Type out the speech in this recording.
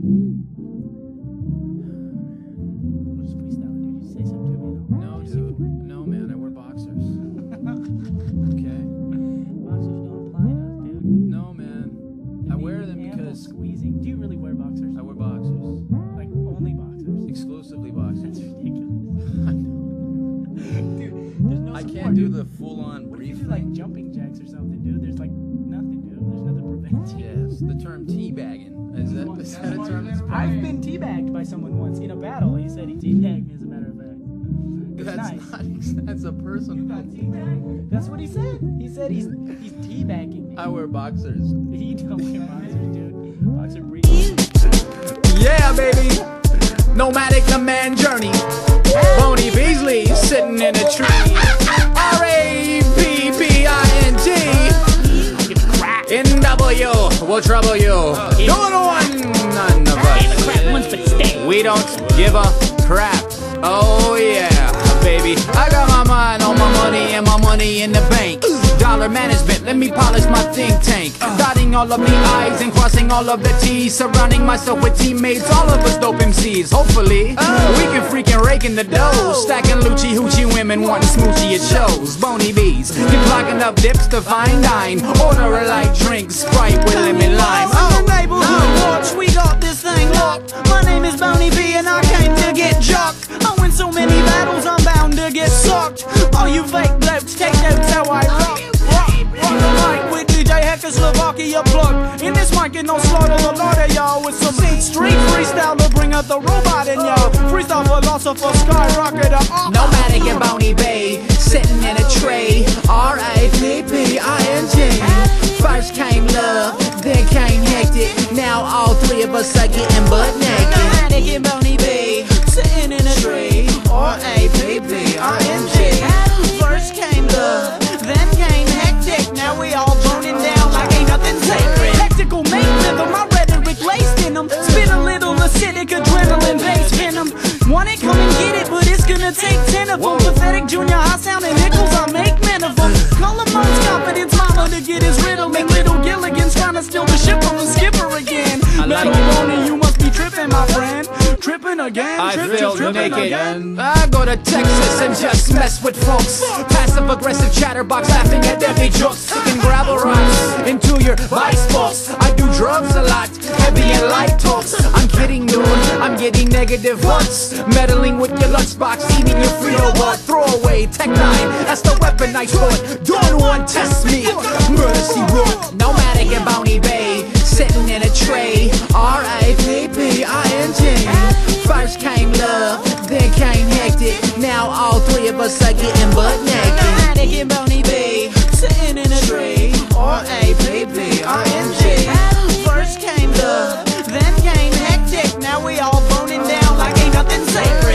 We'll just freestyle it, dude. You say something to me. No, dude. No, man. I wear boxers. Okay. Boxers don't apply to us, dude. No, man. I wear them Ample because squeezing. Do you really wear boxers? I wear boxers. Like only boxers? Exclusively That's boxers. ridiculous. I know. Dude, there's no I support, can't do dude. the full-on What if you brief do like thing. jumping jacks or something, dude? There's like nothing, dude. There's nothing preventing. Yes, the term teabagging. Is that a term that's I've been teabagged by someone once in a battle. He said he teabagged me, as a matter of fact. It's That's nice. not. That's a person. That's what he said. He said he's teabagging me. I wear boxers. He don't wear boxers, dude. Boxer breathing. Yeah, baby. Nomadic the man journey. Boney Beasley sitting in a tree. R-A-P-P-I-N-G. N-W will trouble you. Doing one, none of us. We don't give a crap. Oh yeah, baby. I got my mind on my money and my money in the bank. Dollar management, let me polish my think tank. Dotting all of the I's and crossing all of the T's. Surrounding myself with teammates, all of us dope MCs. Hopefully, we can freaking rake in the dough. Stacking Lucci Hoochie women wanting smoochy at shows. Boney B's, keep clocking up dips to fine dine. Order a light drink, Sprite with lemon lime. On the neighborhood watch, we got this thing locked. My name is Boney B and I came to get jocked. I win so many battles, I'm bound to get sucked. All you fake blokes, take notes how I rock. Rock the mic with DJ Hacker Slovakia plug. In this mic and I'll slaughter a lot of y'all with some street freestyle to bring out the robot in y'all. Freestyle philosopher, skyrocket up. Nomadic and Boney Bay, sitting in a tray. R-A-P-P-I-N-G. First came love, then came hectic. Now all three of us are getting butt naked. Nomadic and Boney B, sitting in a tree. R-A-P-P-I-N-G. First came love, then came hectic. Now we all boning down like ain't nothing sacred. Tactical make rhythm, my rhetoric laced in them. Spit a little acidic adrenaline base venom. Want it, come and get it, but it's gonna take 10 of them. Pathetic junior high sounding nickels, I make men of them. Call him most confidence mama to get his riddle. And little Gilligan's trying to steal the ship from the skipper again. Metal Boney, you must be tripping, my friend. Tripping again, I tripping feel naked. again. I go to Texas and just mess with folks. Passive aggressive chatterbox laughing at every joke. Sticking gravel rocks into your vice box. I do drugs a lot, heavy and light talks. I'm kidding, dude, I'm getting negative thoughts. Meddling with your lunchbox, eating your Frito bar. Throw away Tech 9, that's the weapon I sport. Doing one, test me, murder she wrote. Nomadic and Boney Bay, sitting in a tray. R-A-P-P-I-N-G. First came love, then came hectic. Now all three of us are getting butt naked. Nomadic and Boney B, sitting in a tree. R-A-P-P-I-N-G. First came love, then came hectic. Now we all boning down like ain't nothing sacred.